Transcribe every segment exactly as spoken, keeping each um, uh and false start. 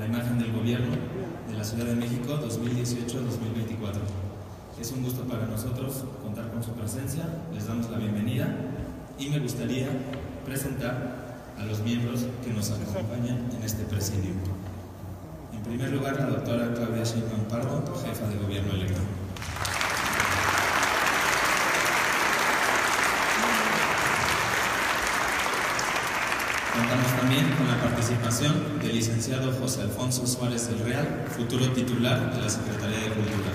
imagen del gobierno de la Ciudad de México dos mil dieciocho a dos mil veinticuatro. Es un gusto para nosotros contar con su presencia, les damos la bienvenida y me gustaría presentar a los miembros que nos acompañan en este presidio. En primer lugar, la doctora Claudia Sheinbaum Pardo, jefa de gobierno electo. Contamos también con la participación del licenciado José Alfonso Suárez del Real, futuro titular de la Secretaría de Cultura.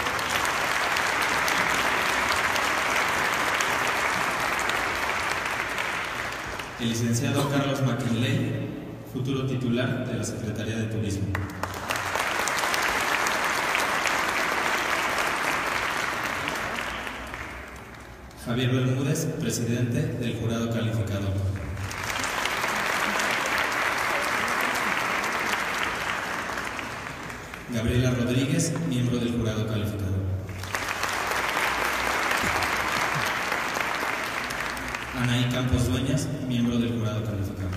El licenciado Carlos McKinley, futuro titular de la Secretaría de Turismo. Javier Bermúdez, presidente del jurado calificador. Gabriela Rodríguez, miembro del jurado calificador. Anaí Campos Dueñas, miembro del jurado calificador.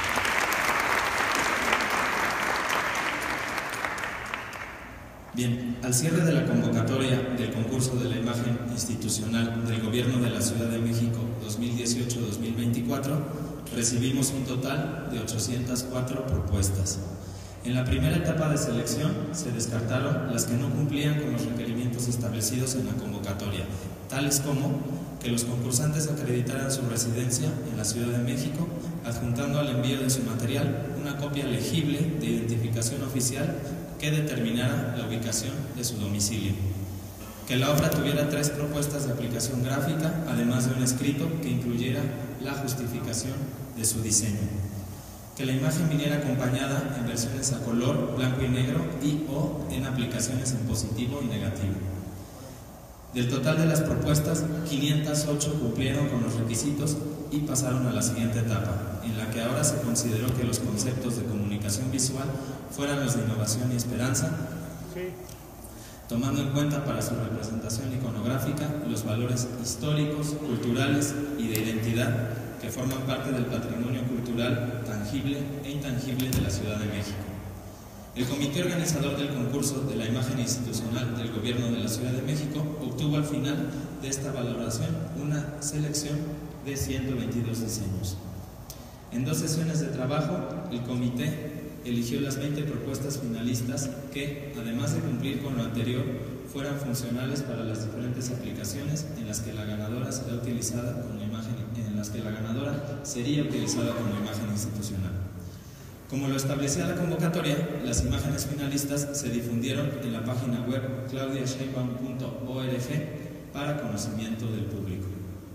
Bien, al cierre de la convocatoria del concurso de la imagen institucional del Gobierno de la Ciudad de México dos mil dieciocho a dos mil veinticuatro, recibimos un total de ochocientas cuatro propuestas. En la primera etapa de selección se descartaron las que no cumplían con los requerimientos establecidos en la convocatoria, tales como que los concursantes acreditaran su residencia en la Ciudad de México, adjuntando al envío de su material una copia legible de identificación oficial que determinara la ubicación de su domicilio. Que la obra tuviera tres propuestas de aplicación gráfica, además de un escrito que incluyera la justificación de su diseño. Que la imagen viniera acompañada en versiones a color, blanco y negro y o en aplicaciones en positivo y negativo. Del total de las propuestas, quinientas ocho cumplieron con los requisitos y pasaron a la siguiente etapa, en la que ahora se consideró que los conceptos de comunicación visual fueran los de innovación y esperanza, tomando en cuenta para su representación iconográfica los valores históricos, culturales y de identidad que forman parte del patrimonio cultural tangible e intangible de la Ciudad de México. El comité organizador del concurso de la imagen institucional del Gobierno de la Ciudad de México obtuvo al final de esta valoración una selección de ciento veintidós diseños. En dos sesiones de trabajo, el comité eligió las veinte propuestas finalistas que, además de cumplir con lo anterior, fueran funcionales para las diferentes aplicaciones en las que la ganadora será utilizada como imagen, en las que la ganadora sería utilizada como imagen institucional. Como lo establecía la convocatoria, las imágenes finalistas se difundieron en la página web claudia sheinbaum punto org para conocimiento del público.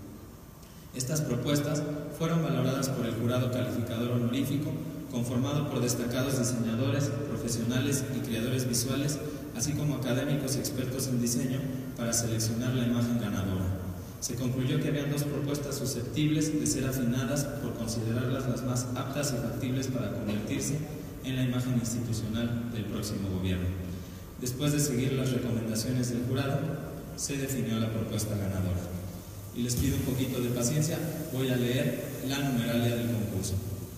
Estas propuestas fueron valoradas por el jurado calificador honorífico, conformado por destacados diseñadores, profesionales y creadores visuales, así como académicos y expertos en diseño, para seleccionar la imagen ganadora. Se concluyó que habían dos propuestas susceptibles de ser afinadas por considerarlas las más aptas y factibles para convertirse en la imagen institucional del próximo gobierno. Después de seguir las recomendaciones del jurado, se definió la propuesta ganadora. Y les pido un poquito de paciencia, voy a leer la numeralia del concurso.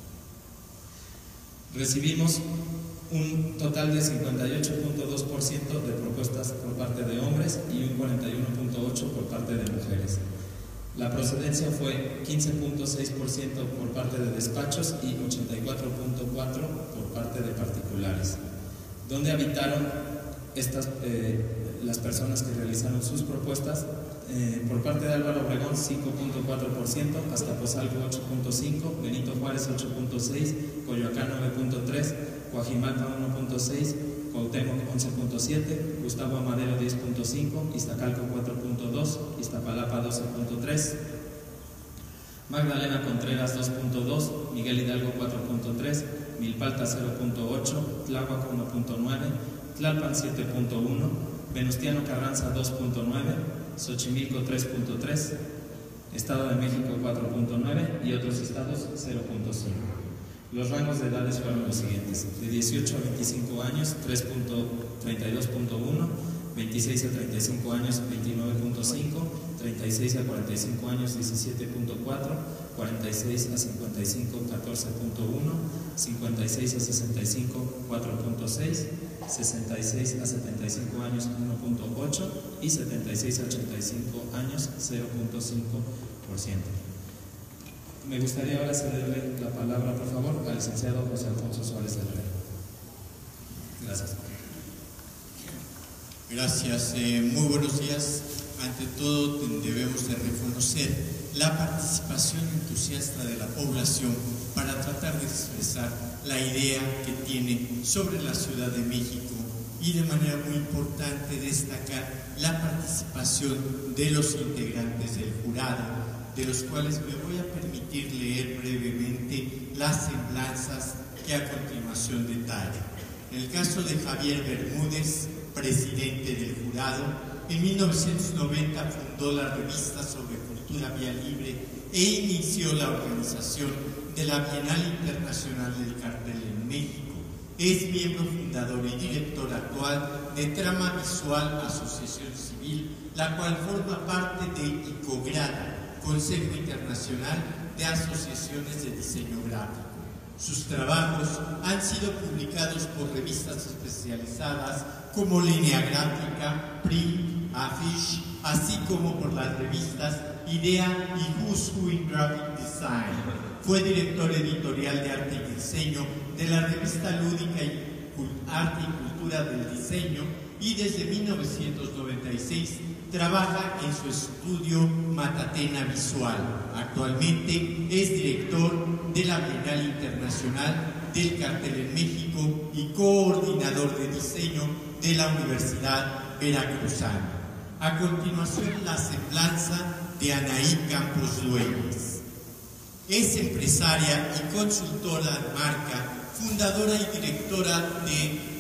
Recibimos un total de cincuenta y ocho punto dos por ciento de propuestas por parte de hombres y un cuarenta y uno punto ocho por ciento por parte de mujeres. La procedencia fue quince punto seis por ciento por parte de despachos y ochenta y cuatro punto cuatro por ciento por parte de particulares. ¿Dónde habitaron estas, eh, las personas que realizaron sus propuestas? Eh, por parte de Álvaro Obregón cinco punto cuatro por ciento, Azcapotzalco ocho punto cinco por ciento, Benito Juárez ocho punto seis por ciento, Coyoacán nueve punto tres por ciento, Coajimalpa uno punto seis por ciento, Cuauhtémoc once punto siete por ciento, Gustavo Amadero diez punto cinco por ciento, Iztacalco cuatro punto dos por ciento, Iztapalapa doce punto tres por ciento, Magdalena Contreras dos punto dos por ciento, Miguel Hidalgo cuatro punto tres por ciento, Milpalta cero punto ocho por ciento, Tláhuac uno punto nueve por ciento, Tlalpan siete punto uno por ciento, Venustiano Carranza dos punto nueve por ciento, Xochimilco tres punto tres por ciento, Estado de México cuatro punto nueve por ciento y otros estados cero punto cinco por ciento. Los rangos de edades fueron los siguientes: de dieciocho a veinticinco años tres punto treinta y dos punto uno, veintiséis a treinta y cinco años veintinueve punto cinco, treinta y seis a cuarenta y cinco años, diecisiete punto cuatro, cuarenta y seis a cincuenta y cinco, catorce punto uno, cincuenta y seis a sesenta y cinco, cuatro punto seis, sesenta y seis a setenta y cinco años, uno punto ocho y setenta y seis a ochenta y cinco años, cero punto cinco por ciento. Me gustaría ahora cederle la palabra, por favor, al licenciado José Alfonso Suárez Herrera. Gracias. Gracias, eh, muy buenos días. Ante todo debemos de reconocer la participación entusiasta de la población para tratar de expresar la idea que tiene sobre la Ciudad de México y de manera muy importante destacar la participación de los integrantes del jurado, de los cuales me voy a permitir leer brevemente las semblanzas que a continuación detallo. En el caso de Javier Bermúdez, presidente del jurado, en mil novecientos noventa fundó la revista sobre cultura vía libre e inició la organización de la Bienal Internacional del Cartel en México. Es miembro fundador y director actual de Trama Visual Asociación Civil, la cual forma parte de ICOGRADA, Consejo Internacional de Asociaciones de Diseño Gráfico. Sus trabajos han sido publicados por revistas especializadas como Línea Gráfica, Print, Affiche, así como por las revistas Idea y Who's Who in Graphic Design. Fue director editorial de Arte y Diseño de la revista lúdica y Arte y Cultura del Diseño y desde mil novecientos noventa y seis trabaja en su estudio Matatena Visual. Actualmente es director de la Bienal Internacional del Cartel en México y coordinador de diseño de la Universidad Veracruzana. A continuación, la semblanza de Anaí Campos Dueñas. Es empresaria y consultora de marca, fundadora y directora de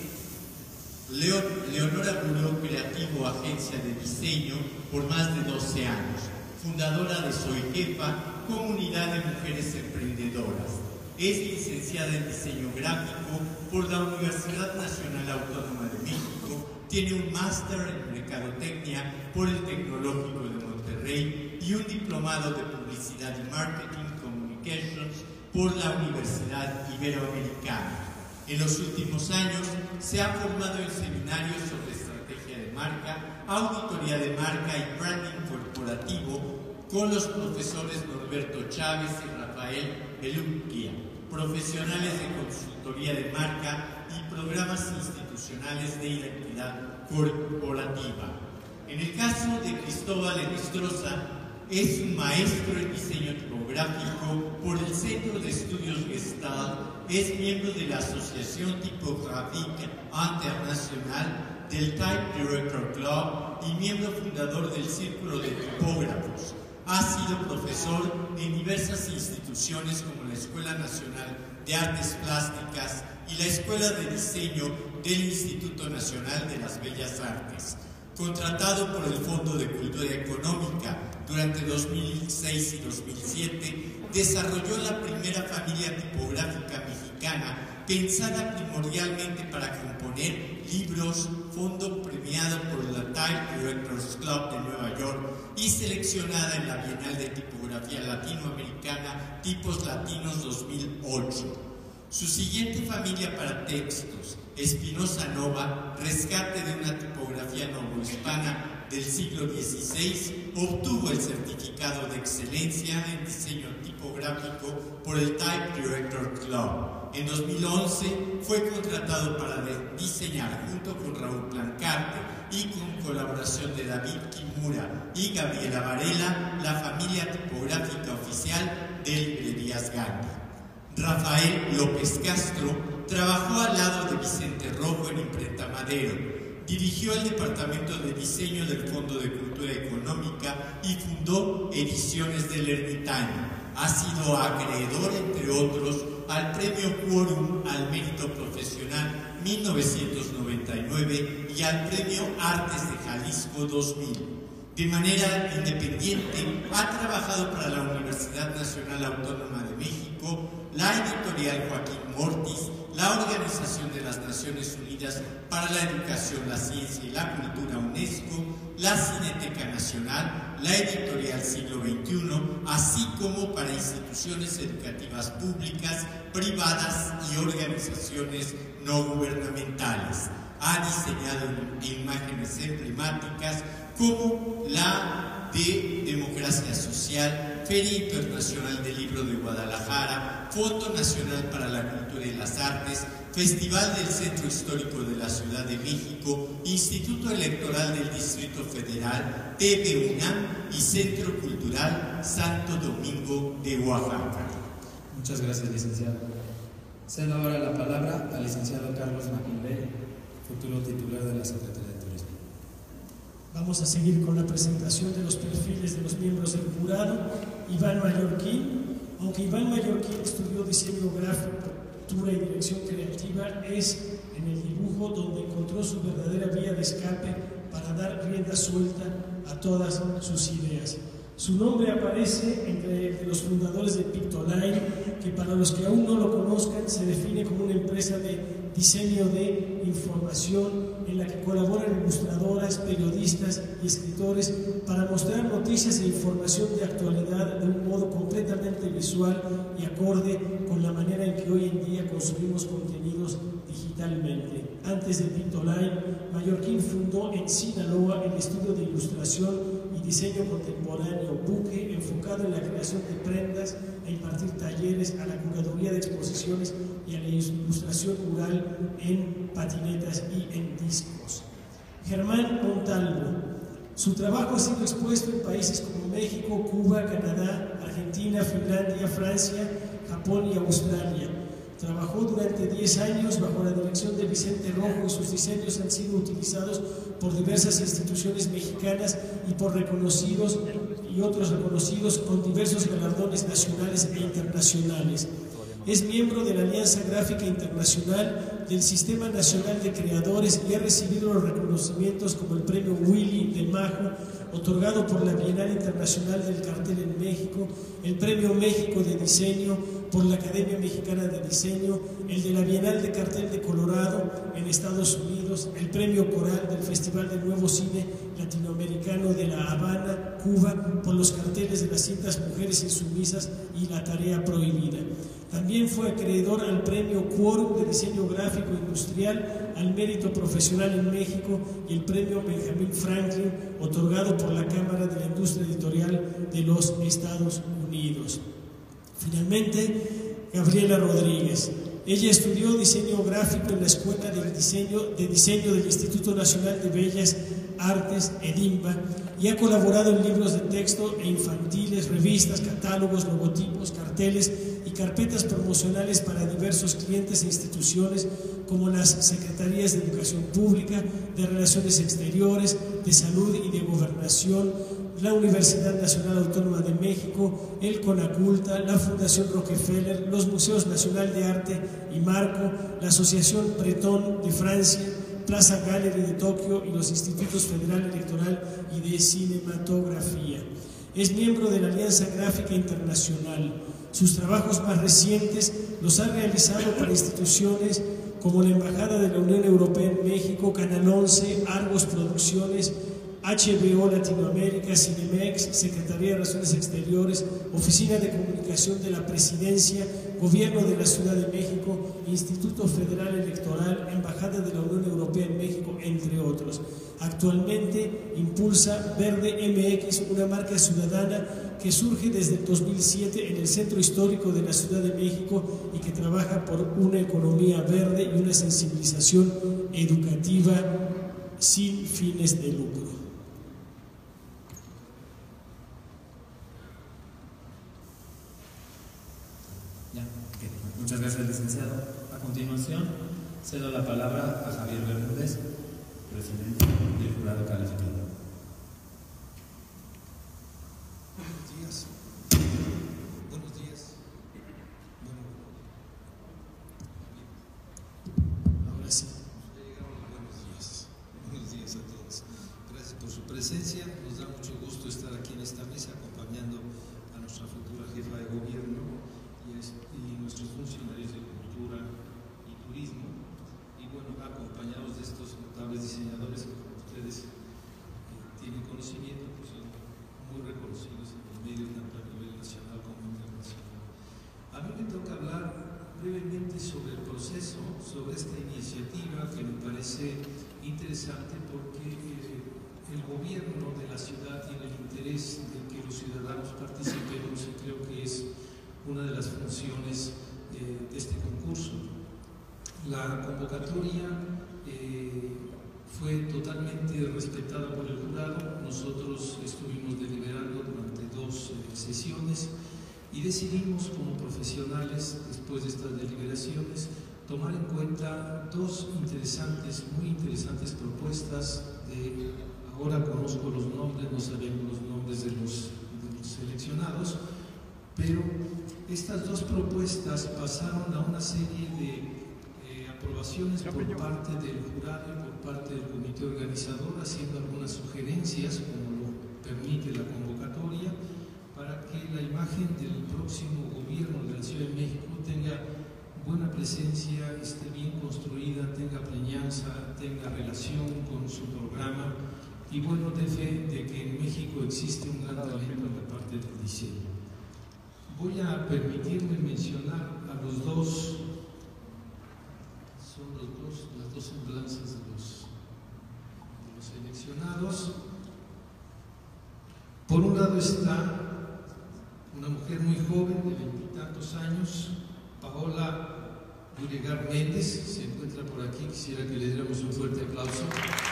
Leo, Leonora Buró Creativo, agencia de diseño, por más de doce años. Fundadora de Soy Jefa, comunidad de mujeres emprendedoras. Es licenciada en diseño gráfico por la Universidad Nacional Autónoma de México. Tiene un máster en mercadotecnia por el Tecnológico de Monterrey y un diplomado de publicidad y marketing communications por la Universidad Iberoamericana. En los últimos años se ha formado en seminarios sobre estrategia de marca, auditoría de marca y branding corporativo con los profesores Norberto Chávez y Rafael Belunquia, profesionales de consultoría de marca y programas institucionales de identidad corporativa. En el caso de Cristóbal Enestrosa, es un maestro en diseño tipográfico por el Centro de Estudios Gestalt, es miembro de la Asociación Tipográfica Internacional, del Type Director Club y miembro fundador del Círculo de Tipógrafos. Ha sido profesor en diversas instituciones como la Escuela Nacional de Artes Plásticas y la Escuela de Diseño del Instituto Nacional de las Bellas Artes. Contratado por el Fondo de Cultura Económica durante dos mil seis y dos mil siete, desarrolló la primera familia tipográfica mexicana pensada primordialmente para componer libros, fondo premiado por la Type Directors Club de Nueva York y seleccionada en la Bienal de Tipografía Latinoamericana Tipos Latinos dos mil ocho. Su siguiente familia para textos, Espinosa Nova, rescate de una tipografía novohispana del siglo dieciséis, obtuvo el certificado de excelencia en diseño tipográfico por el Type Director Club. En dos mil once fue contratado para diseñar junto con Raúl Plancarte y con colaboración de David Kimura y Gabriela Varela la familia tipográfica oficial de Librerías Gandhi. Rafael López Castro trabajó al lado de Vicente Rojo en Imprenta Madero, dirigió el Departamento de Diseño del Fondo de Cultura Económica y fundó Ediciones del Ermitaño. Ha sido acreedor, entre otros, al Premio Quórum al Mérito Profesional mil novecientos noventa y nueve y al Premio Artes de Jalisco dos mil. De manera independiente, ha trabajado para la Universidad Nacional Autónoma de México, la editorial Joaquín Mortis, la Organización de las Naciones Unidas para la Educación, la Ciencia y la Cultura, UNESCO, la Cineteca Nacional, la Editorial Siglo veintiuno, así como para instituciones educativas públicas, privadas y organizaciones no gubernamentales. Ha diseñado imágenes emblemáticas como la de Democracia Social, Feria Internacional del Libro de Guadalajara, Fondo Nacional para la Cultura y las Artes, Festival del Centro Histórico de la Ciudad de México, Instituto Electoral del Distrito Federal, T V UNAM y Centro Cultural Santo Domingo de Oaxaca. Muchas gracias, licenciado. Cedo ahora la palabra al licenciado Carlos Maquimbel, futuro titular de la Secretaría de Turismo. Vamos a seguir con la presentación de los perfiles de los miembros del jurado. Iván Mallorquín. Aunque Iván Mallorquín estudió diseño gráfico, pintura y dirección creativa, es en el dibujo donde encontró su verdadera vía de escape para dar rienda suelta a todas sus ideas. Su nombre aparece entre los fundadores de Pictoline, que para los que aún no lo conozcan se define como una empresa de diseño de información en la que colaboran ilustradoras, periodistas y escritores para mostrar noticias e información de actualidad de un modo completamente visual y acorde con la manera en que hoy en día consumimos contenidos digitalmente. Antes de Pictoline, Mallorquín fundó en Sinaloa el estudio de ilustración y diseño contemporáneo Buque, enfocado en la creación de prendas, a impartir talleres, a la curaduría de exposiciones y a la ilustración mural en patinetas y en discos. Germán Montalvo. Su trabajo ha sido expuesto en países como México, Cuba, Canadá, Argentina, Finlandia, Francia, Japón y Australia. Trabajó durante diez años bajo la dirección de Vicente Rojo y sus diseños han sido utilizados por diversas instituciones mexicanas y por reconocidos y otros reconocidos con diversos galardones nacionales e internacionales. Es miembro de la Alianza Gráfica Internacional, del Sistema Nacional de Creadores y ha recibido los reconocimientos como el Premio Willy de Majo, otorgado por la Bienal Internacional del Cartel en México, el Premio México de Diseño por la Academia Mexicana de Diseño, el de la Bienal de Cartel de Colorado en Estados Unidos, el Premio Coral del Festival de Nuevo Cine Latinoamericano de La Habana, Cuba, por los carteles de las cintas Mujeres Insumisas y La Tarea Prohibida. También fue acreedor al Premio Quórum de Diseño Gráfico Industrial al Mérito Profesional en México y el Premio Benjamin Franklin, otorgado por la Cámara de la Industria Editorial de los Estados Unidos. Finalmente, Gabriela Rodríguez. Ella estudió diseño gráfico en la Escuela de Diseño, de Diseño del Instituto Nacional de Bellas Artes, EDIMBA, y ha colaborado en libros de texto e infantiles, revistas, catálogos, logotipos, carteles y carpetas promocionales para diversos clientes e instituciones como las Secretarías de Educación Pública, de Relaciones Exteriores, de Salud y de Gobernación, la Universidad Nacional Autónoma de México, el CONACULTA, la Fundación Rockefeller, los Museos Nacional de Arte y Marco, la Asociación Breton de Francia, Plaza Gallery de Tokio y los Institutos Federal Electoral y de Cinematografía. Es miembro de la Alianza Gráfica Internacional. Sus trabajos más recientes los ha realizado para instituciones como la Embajada de la Unión Europea en México, Canal once, Argos Producciones, H B O Latinoamérica, Cinemex, Secretaría de Relaciones Exteriores, Oficina de Comunicación de la Presidencia, Gobierno de la Ciudad de México, Instituto Federal Electoral, Embajada de la Unión Europea en México, entre otros. Actualmente impulsa Verde M X, una marca ciudadana que surge desde el dos mil siete en el Centro Histórico de la Ciudad de México y que trabaja por una economía verde y una sensibilización educativa sin fines de lucro. Ya, okay. Muchas gracias, licenciado. A continuación, cedo la palabra a Javier Bermúdez, presidente del jurado calificador. Buenos días. Buenos días. Bueno, Ahora sí. ya llegaron los buenos días. Buenos días a todos. Gracias por su presencia. Nos da mucho gusto estar aquí en esta mesa acompañando a nuestra futura jefa de gobierno y, es, y nuestros funcionarios de cultura y turismo. turismo, y bueno, acompañados de estos notables diseñadores que, como ustedes eh, tienen conocimiento, pues son muy reconocidos en el medio tanto a nivel nacional como internacional. A mí me toca hablar brevemente sobre el proceso, sobre esta iniciativa que me parece interesante porque eh, el gobierno de la ciudad tiene el interés de que los ciudadanos participemos y creo que es una de las funciones eh, de este concurso. La convocatoria eh, fue totalmente respetada por el jurado. Nosotros estuvimos deliberando durante dos eh, sesiones y decidimos como profesionales, después de estas deliberaciones, tomar en cuenta dos interesantes, muy interesantes propuestas de, ahora conozco los nombres, no sabemos los nombres de los, de los seleccionados, pero estas dos propuestas pasaron a una serie de eh, aprobaciones por parte del jurado y por parte del comité organizador, haciendo algunas sugerencias, como lo permite la convocatoria, para que la imagen del próximo gobierno de la Ciudad de México tenga buena presencia, esté bien construida, tenga preñanza, tenga relación con su programa y bueno, dé fe de que en México existe un gran talento en la parte del diseño. Voy a permitirme mencionar a los dos, son los dos, las dos semblanzas de los, de los seleccionados. Por un lado está una mujer muy joven, de veintitantos años, Paola Durigar Méndez, se encuentra por aquí, quisiera que le diéramos un fuerte aplauso.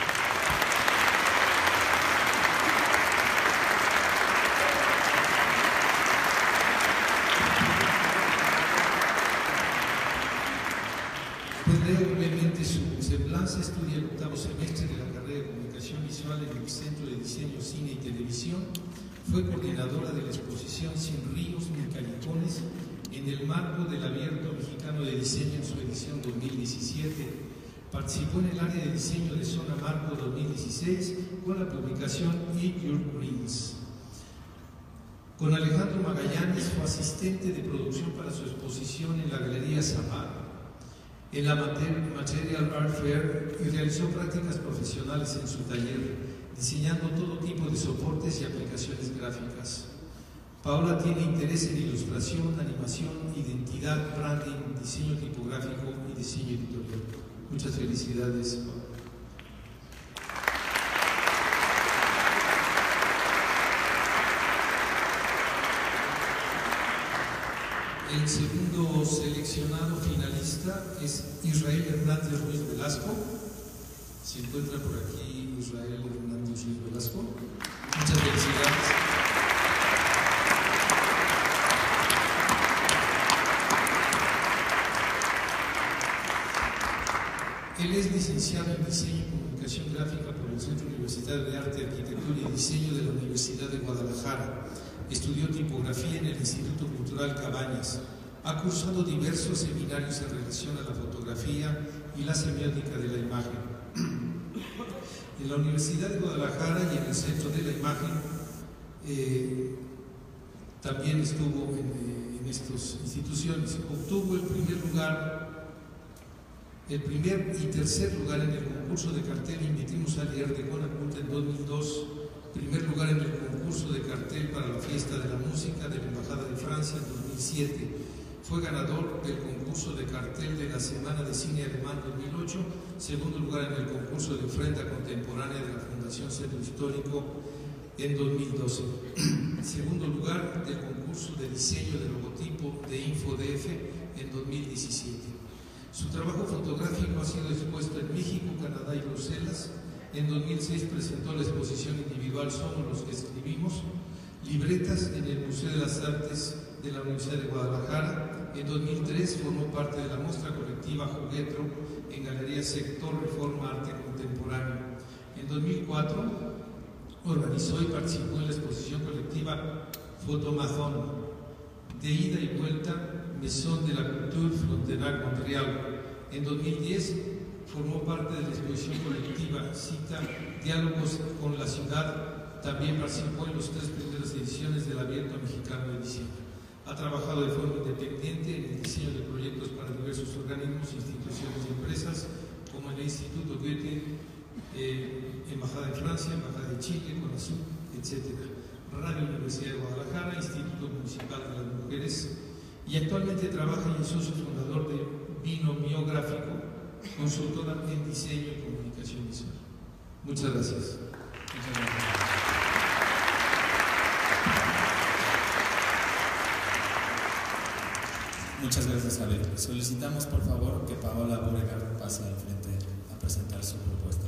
Pues leo brevemente su semblanza. Estudia el octavo semestre de la carrera de Comunicación Visual en el Centro de Diseño, Cine y Televisión. Fue coordinadora de la exposición Sin Ríos ni Callejones en el marco del Abierto Mexicano de Diseño en su edición dos mil diecisiete. Participó en el área de diseño de Zona Marco dos mil dieciséis con la publicación Eat Your Greens. Con Alejandro Magallanes fue asistente de producción para su exposición en la Galería Zapata, en la Material Art Fair, y realizó prácticas profesionales en su taller, diseñando todo tipo de soportes y aplicaciones gráficas. Paola tiene interés en ilustración, animación, identidad, branding, diseño tipográfico y diseño editorial. Muchas felicidades, Paola. El segundo seleccionado finalista es Israel Hernández Ruiz Velasco. Se encuentra por aquí Israel Hernández Ruiz Velasco. Muchas felicidades. Él es licenciado en Diseño y Comunicación Gráfica por el Centro Universitario de Arte, Arquitectura y Diseño de la Universidad de Guadalajara. Estudió tipografía en el Instituto Cultural Cabañas. Ha cursado diversos seminarios en relación a la fotografía y la semiótica de la imagen. En la Universidad de Guadalajara y en el Centro de la Imagen eh, también estuvo en, en estas instituciones. Obtuvo el primer lugar, el primer y tercer lugar en el concurso de cartel Invitimos al Leer de Conaculta en dos mil dos, primer lugar en el concurso de cartel para la Fiesta de la Música de la Embajada de Francia en dos mil siete. Fue ganador del concurso de cartel de la Semana de Cine Alemán dos mil ocho, segundo lugar en el concurso de ofrenda contemporánea de la Fundación Centro Histórico en dos mil doce. Segundo lugar del concurso de diseño de logotipo de InfoDF en dos mil diecisiete. Su trabajo fotográfico ha sido expuesto en México, Canadá y Bruselas. En dos mil seis presentó la exposición individual Somos los que escribimos, libretas en el Museo de las Artes de la Universidad de Guadalajara. En dos mil tres formó parte de la muestra colectiva Juguetro en Galería Sector Reforma Arte Contemporáneo. En dos mil cuatro organizó y participó en la exposición colectiva Fotomazón, de ida y vuelta, Maison de la Culture Frontenac Montreal. En dos mil diez formó parte de la exposición colectiva Cita Diálogos con la Ciudad. También participó en las tres primeras ediciones del Abierto Mexicano de Diseño. Ha trabajado de forma independiente en el diseño de proyectos para diversos organismos, instituciones y empresas, como el Instituto Goethe, eh, Embajada de Francia, Embajada de Chile, CONACYT, etcétera. Radio Universidad de Guadalajara, Instituto Municipal de las Mujeres, y actualmente trabaja y es socio fundador de Binomiográfico, consultora en diseño y comunicación visual. Muchas gracias. Muchas gracias. Muchas gracias, Javier. Solicitamos, por favor, que Paola Beauregard pase al frente a presentar su propuesta.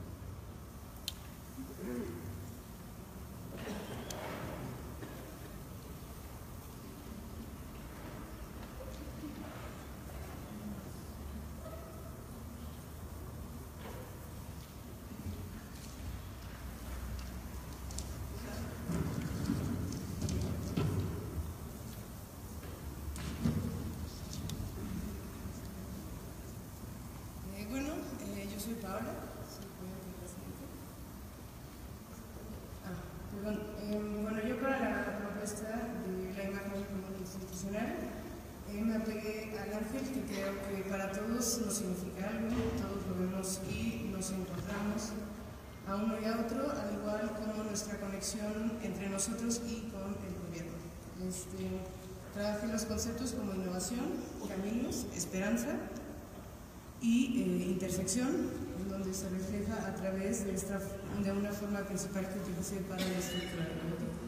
Soy Paola, soy presidente. Ah, perdón. Eh, bueno, yo para la propuesta de la imagen común institucional eh, me apegué al ángel, que creo que para todos nos significa algo, todos lo vemos y nos encontramos a uno y a otro, al igual como nuestra conexión entre nosotros y con el gobierno. Este, trabajé los conceptos como innovación, caminos, esperanza y eh, intersección, en donde se refleja a través de, esta, de una forma principal que utilicé para la estructura del logotipo.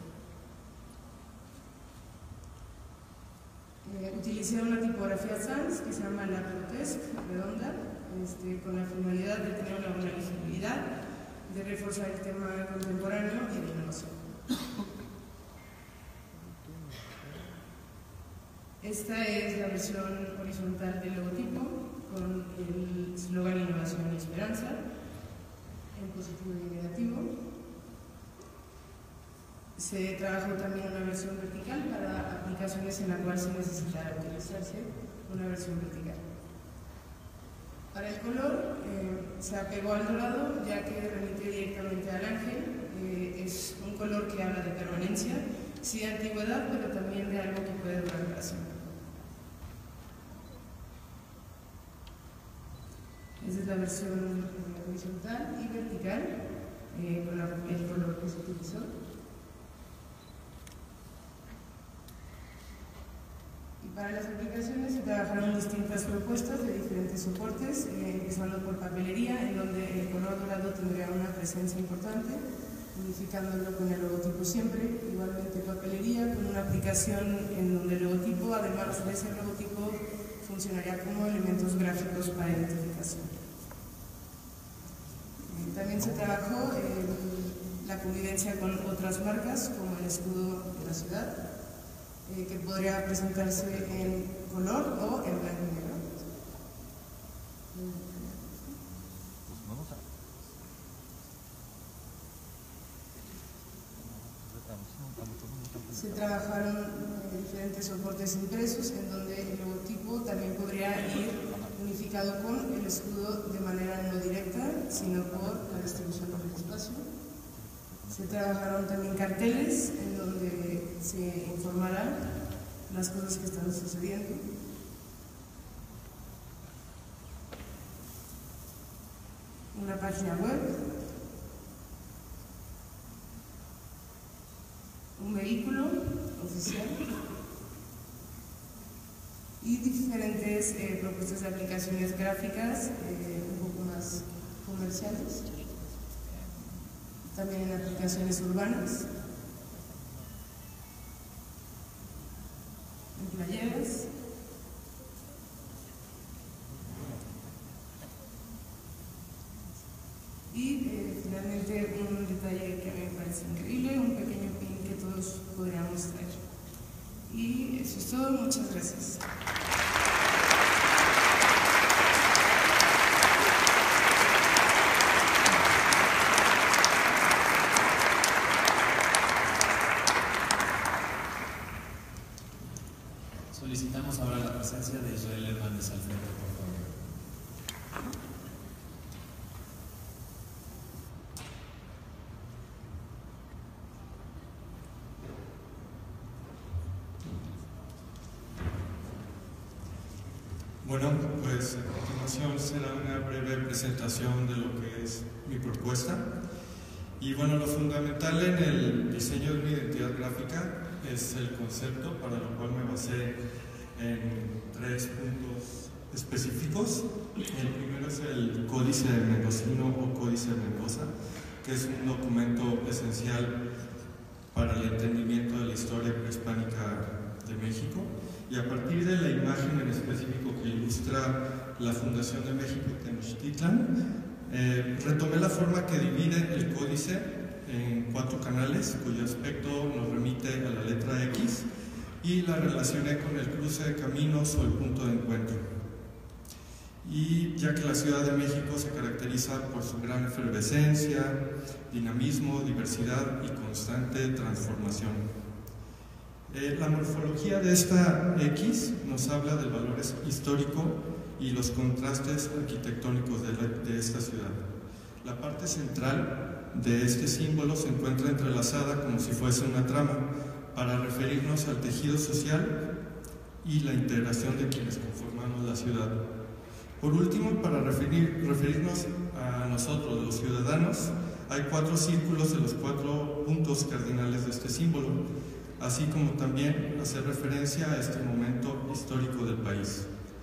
Eh, utilicé una tipografía Sans que se llama la Grotesque, redonda, este, con la finalidad de tener una buena legibilidad, de reforzar el tema contemporáneo y de innovación. Esta es la versión horizontal del logotipo, con el eslogan Innovación y Esperanza, en positivo y negativo. Se trabajó también una versión vertical para aplicaciones en la cual se necesitara utilizarse una versión vertical. Para el color, eh, se apegó al dorado, ya que remite directamente al ángel. Eh, es un color que habla de permanencia, sí de antigüedad, pero también de algo que puede durar para siempre. Esa es la versión horizontal y vertical, eh, con la, el color que se utilizó. Y para las aplicaciones se trabajaron distintas propuestas de diferentes soportes, eh, empezando por papelería, en donde el color dorado tendría una presencia importante, unificándolo con el logotipo siempre. Igualmente papelería, con una aplicación en donde el logotipo, además de ese logotipo, funcionaría como elementos gráficos para identificación. También se trabajó eh, la convivencia con otras marcas, como el escudo de la ciudad, eh, que podría presentarse en color o en blanco y negro. Se trabajaron eh, diferentes soportes impresos, en donde el logotipo también podría ir unificado con el escudo de manera no directa, sino por la distribución del espacio. Se trabajaron también carteles, en donde se informarán las cosas que están sucediendo. Una página web. Un vehículo oficial y diferentes eh, propuestas de aplicaciones gráficas eh, un poco más comerciales, también en aplicaciones urbanas, en playeras, y eh, finalmente un detalle que me parece increíble, un pequeño pin que todos podríamos traer. Y eso es todo, muchas gracias. Solicitamos ahora la presencia de Israel Hernández al frente, por favor. Bueno, pues a continuación será una breve presentación de lo que es mi propuesta. Y bueno, lo fundamental en el diseño de una identidad gráfica es el concepto, para lo cual me basé en tres puntos específicos. El primero es el Códice Mendocino o Códice de Mendoza, que es un documento esencial para el entendimiento de la historia prehispánica de México. Y a partir de la imagen en específico que ilustra la Fundación de México Tenochtitlan, eh, retomé la forma que divide el códice en cuatro canales, cuyo aspecto nos remite a la letra X, y la relacioné con el cruce de caminos o el punto de encuentro. Y ya que la Ciudad de México se caracteriza por su gran efervescencia, dinamismo, diversidad y constante transformación. Eh, la morfología de esta X nos habla del valor histórico y los contrastes arquitectónicos de, la, de esta ciudad. La parte central de este símbolo se encuentra entrelazada como si fuese una trama para referirnos al tejido social y la integración de quienes conformamos la ciudad. Por último, para referir, referirnos a nosotros, los ciudadanos, hay cuatro círculos de los cuatro puntos cardinales de este símbolo, así como también hacer referencia a este momento histórico del país.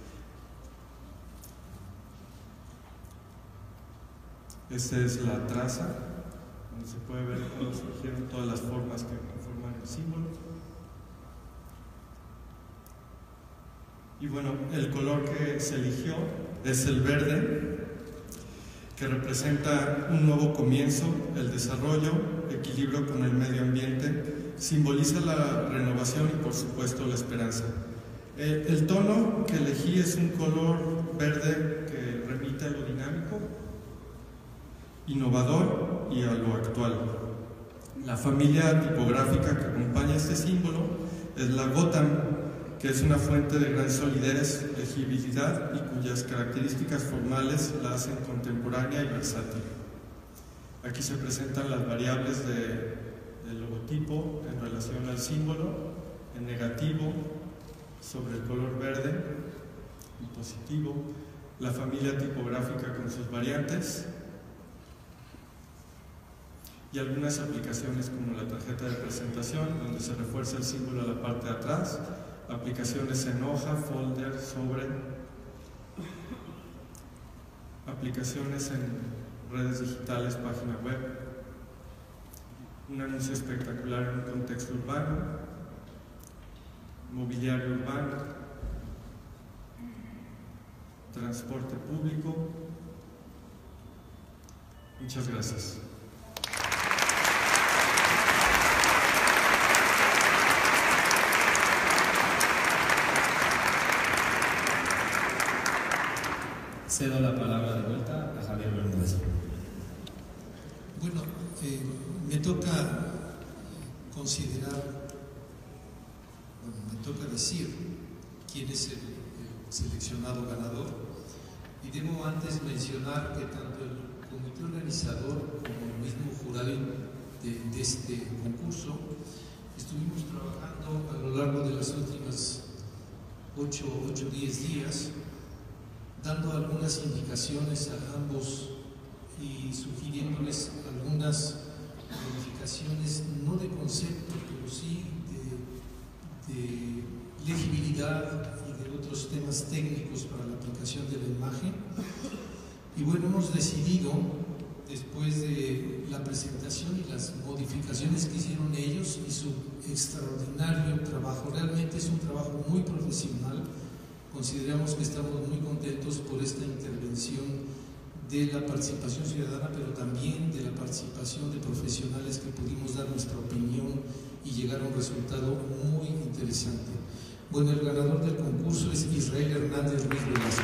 Esta es la traza, donde se puede ver cómo surgieron todas las formas que conforman el símbolo. Y bueno, el color que se eligió es el verde, que representa un nuevo comienzo, el desarrollo, equilibrio con el medio ambiente, simboliza la renovación y por supuesto la esperanza. El, el tono que elegí es un color verde que remite a lo dinámico, innovador y a lo actual. La familia tipográfica que acompaña este símbolo es la Gotham, que es una fuente de gran solidez, legibilidad y cuyas características formales la hacen contemporánea y versátil. Aquí se presentan las variables de, del logotipo en relación al símbolo, en negativo sobre el color verde, en positivo, la familia tipográfica con sus variantes y algunas aplicaciones como la tarjeta de presentación, donde se refuerza el símbolo a la parte de atrás, aplicaciones en hoja, folder, sobre, aplicaciones en redes digitales, página web, un anuncio espectacular en un contexto urbano, mobiliario urbano, transporte público. Muchas gracias. Cedo la palabra de vuelta a Javier Bermúdez. Bueno, eh, me toca considerar, bueno, me toca decir quién es el, el seleccionado ganador, y debo antes mencionar que tanto el comité organizador como el mismo jurado de, de este concurso estuvimos trabajando a lo largo de las últimas ocho o diez días, dando algunas indicaciones a ambos y sugiriéndoles algunas modificaciones, no de concepto, pero sí de, de legibilidad y de otros temas técnicos para la aplicación de la imagen. Y bueno, hemos decidido, después de la presentación y las modificaciones que hicieron ellos y su extraordinario trabajo, realmente es un trabajo muy profesional. Consideramos que estamos muy contentos por esta intervención de la participación ciudadana, pero también de la participación de profesionales que pudimos dar nuestra opinión y llegar a un resultado muy interesante. Bueno, el ganador del concurso es Israel Hernández Ruiz Velasco.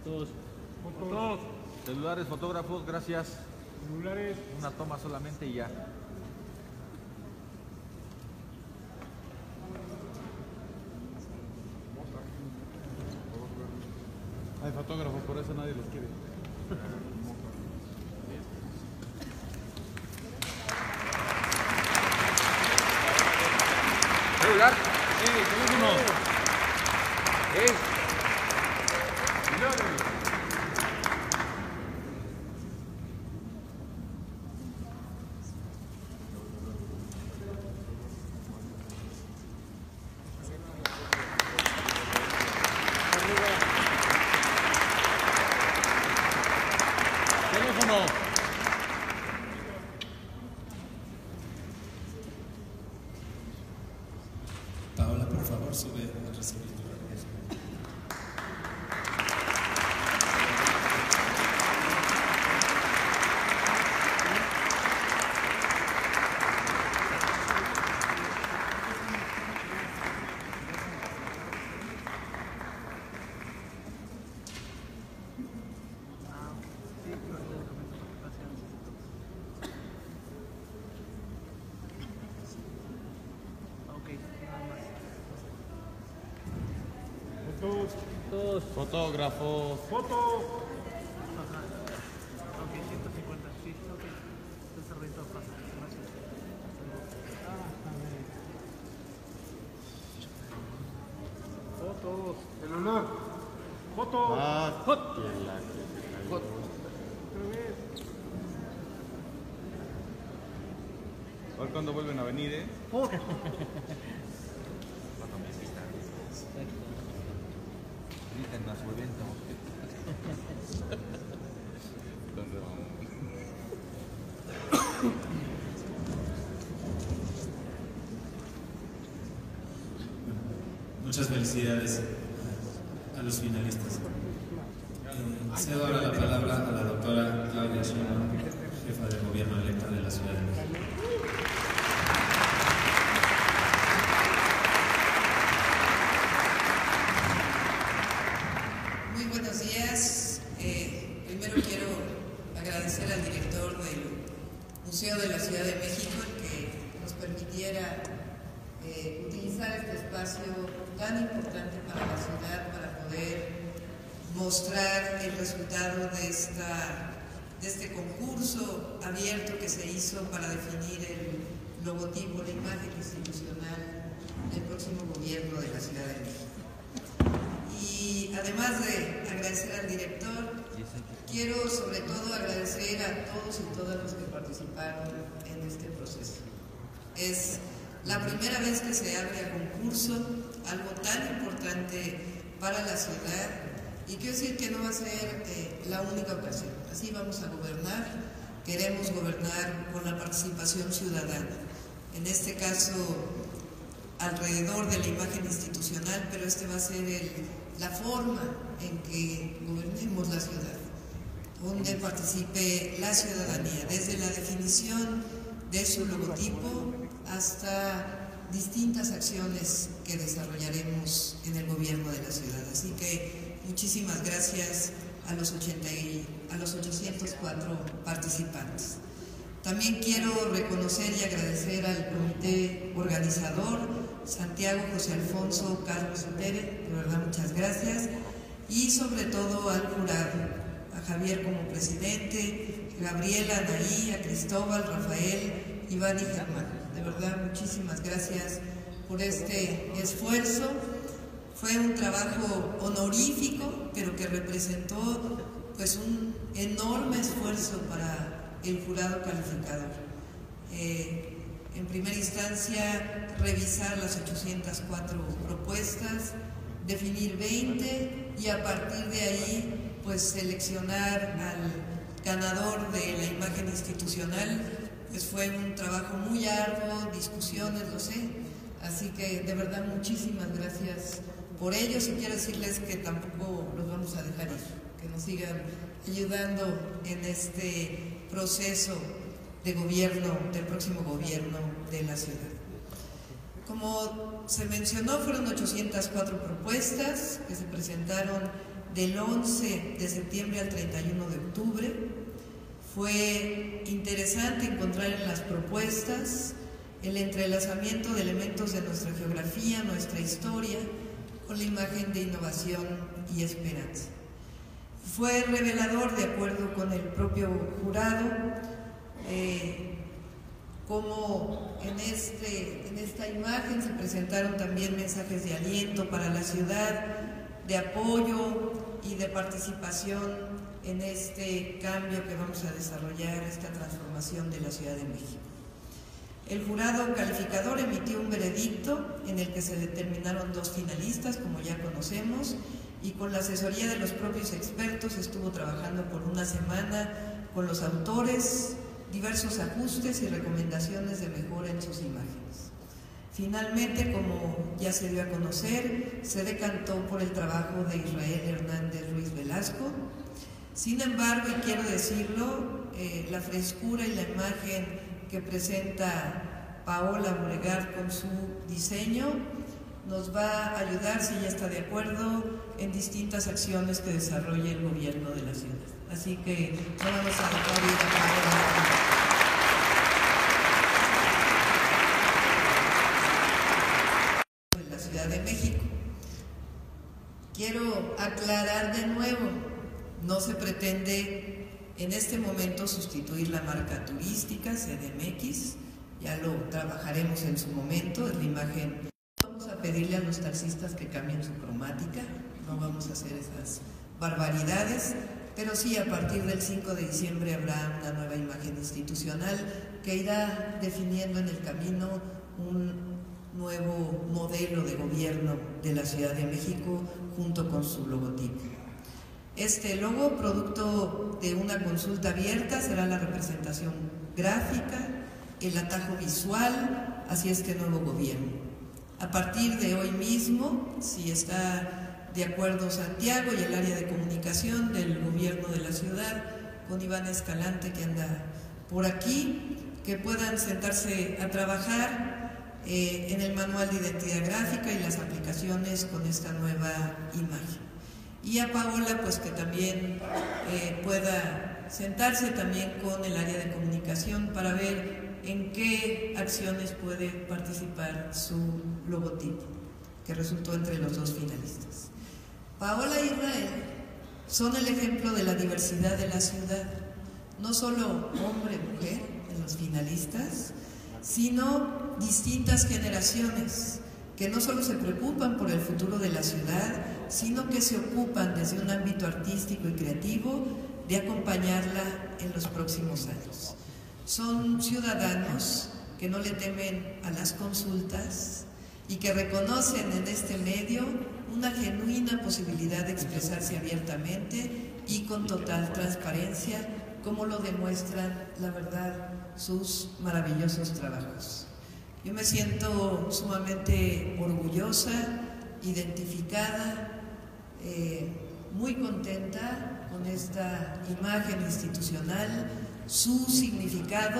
Fotos. Fotos. Celulares, fotógrafos, gracias. Celulares. Una toma solamente y ya. Hay fotógrafos, por eso nadie los quiere. ¿Celular? Sí, teléfono. ¿Eh? Teléfono. Paola, por favor, sube a recibir tu reconocimiento. Fotos. Fotos. Fotógrafos. Foto. Ok, ciento cincuenta, sí, ok. Entonces ahorita pasa. Gracias. Fotos. El honor. Fotos. Ah, Foto. Foto. A ver cuándo vuelven a venir, ¿eh? Inviten a su evento. Muchas felicidades a los finalistas. Eh, cedo ahora la palabra a la doctora Claudia Sheinbaum, jefa de gobierno electa de la Ciudad de México. Muy buenos días. Eh, primero quiero agradecer al director del Museo de la Ciudad de México el que nos permitiera eh, utilizar este espacio tan importante para la ciudad para poder mostrar el resultado de, esta, de este concurso abierto que se hizo para definir el logotipo, la imagen institucional del próximo gobierno de la Ciudad de México. Y además de agradecer al director, quiero sobre todo agradecer a todos y todas los que participaron en este proceso. Es la primera vez que se abre a concurso algo tan importante para la ciudad y quiero decir que no va a ser eh, la única ocasión. Así vamos a gobernar, queremos gobernar con la participación ciudadana. En este caso, alrededor de la imagen institucional, pero este va a ser el, la forma en que gobernemos la ciudad, donde participe la ciudadanía, desde la definición de su logotipo hasta distintas acciones que desarrollaremos en el gobierno de la ciudad. Así que muchísimas gracias a los, ochenta y, a los ochocientos cuatro participantes. También quiero reconocer y agradecer al comité organizador, Santiago, José Alfonso, Carlos y Pérez, de verdad muchas gracias, y sobre todo al jurado, a Javier como presidente, Gabriela, Anaí, a Cristóbal, Rafael, Iván y Germán. De verdad muchísimas gracias por este esfuerzo. Fue un trabajo honorífico, pero que representó pues un enorme esfuerzo para el jurado calificador. Eh, en primera instancia, revisar las ochocientas cuatro propuestas, definir veinte y a partir de ahí, pues seleccionar al ganador de la imagen institucional. Pues fue un trabajo muy arduo, discusiones, lo sé. Así que de verdad muchísimas gracias por ellos y quiero decirles que tampoco los vamos a dejar ir, que nos sigan ayudando en este proceso de gobierno, del próximo gobierno de la ciudad. Como se mencionó, fueron ochocientas cuatro propuestas que se presentaron del once de septiembre al treinta y uno de octubre. Fue interesante encontrar en las propuestas el entrelazamiento de elementos de nuestra geografía, nuestra historia, con la imagen de innovación y esperanza. Fue revelador, de acuerdo con el propio jurado, eh, cómo en, este, en esta imagen se presentaron también mensajes de aliento para la ciudad, de apoyo y de participación en este cambio que vamos a desarrollar, esta transformación de la Ciudad de México. El jurado calificador emitió un veredicto en el que se determinaron dos finalistas, como ya conocemos, y con la asesoría de los propios expertos estuvo trabajando por una semana con los autores, diversos ajustes y recomendaciones de mejora en sus imágenes. Finalmente, como ya se dio a conocer, se decantó por el trabajo de Israel Hernández Ruiz Velasco. Sin embargo, y quiero decirlo, eh, la frescura y la imagen que presenta Paola Bruegart con su diseño nos va a ayudar, si ella está de acuerdo, en distintas acciones que desarrolle el gobierno de la ciudad. Así que no vamos a dejar ir a Paola. Ciudad de México. Quiero aclarar de nuevo, no se pretende en este momento sustituir la marca turística C D M X, ya lo trabajaremos en su momento, es la imagen. Vamos a pedirle a los taxistas que cambien su cromática, no vamos a hacer esas barbaridades, pero sí, a partir del cinco de diciembre habrá una nueva imagen institucional que irá definiendo en el camino un nuevo modelo de gobierno de la Ciudad de México junto con su logotipo. Este logo, producto de una consulta abierta, será la representación gráfica, el atajo visual hacia este nuevo gobierno. A partir de hoy mismo, si está de acuerdo Santiago y el área de comunicación del gobierno de la ciudad, con Iván Escalante que anda por aquí, que puedan sentarse a trabajar Eh, en el manual de identidad gráfica y las aplicaciones con esta nueva imagen. Y a Paola, pues que también eh, pueda sentarse también con el área de comunicación para ver en qué acciones puede participar su logotipo, que resultó entre los dos finalistas. Paola e Israel son el ejemplo de la diversidad de la ciudad, no solo hombre, mujer en los finalistas, sino distintas generaciones que no solo se preocupan por el futuro de la ciudad, sino que se ocupan desde un ámbito artístico y creativo de acompañarla en los próximos años. Son ciudadanos que no le temen a las consultas y que reconocen en este medio una genuina posibilidad de expresarse abiertamente y con total transparencia, como lo demuestran, la verdad, sus maravillosos trabajos. Yo me siento sumamente orgullosa, identificada, eh, muy contenta con esta imagen institucional, su significado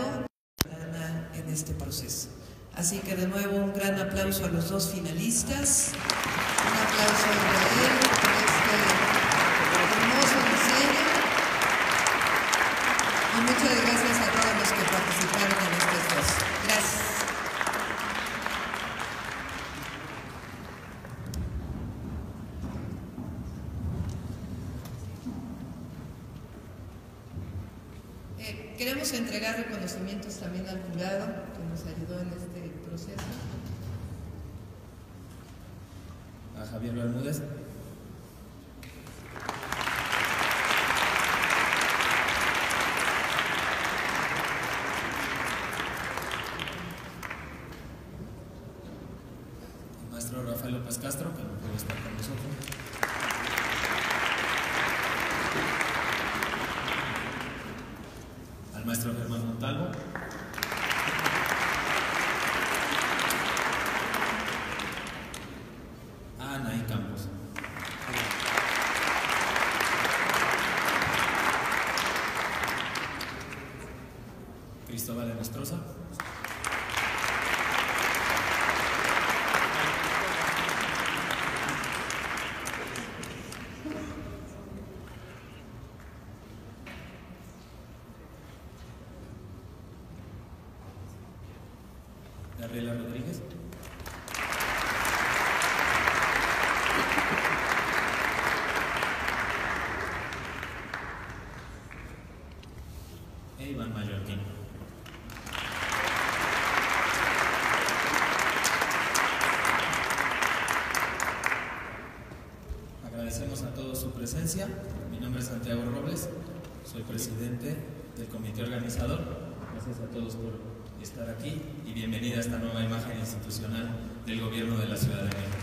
en este proceso. Así que de nuevo un gran aplauso a los dos finalistas, un aplauso a Israel por este hermoso diseño y muchas gracias a todos los que participaron en este esfuerzo. Gracias. Eh, queremos entregar reconocimientos también al jurado que nos ayudó en este proceso. A Javier Bermúdez. Al maestro Rafael López Castro, que no puede estar con nosotros. Al maestro Germán Montalvo. A Anaí Campos. Cristóbal Enestrosa. presencia. Mi nombre es Santiago Robles, soy presidente del comité organizador. Gracias a todos por estar aquí y bienvenida a esta nueva imagen institucional del Gobierno de la Ciudad de México.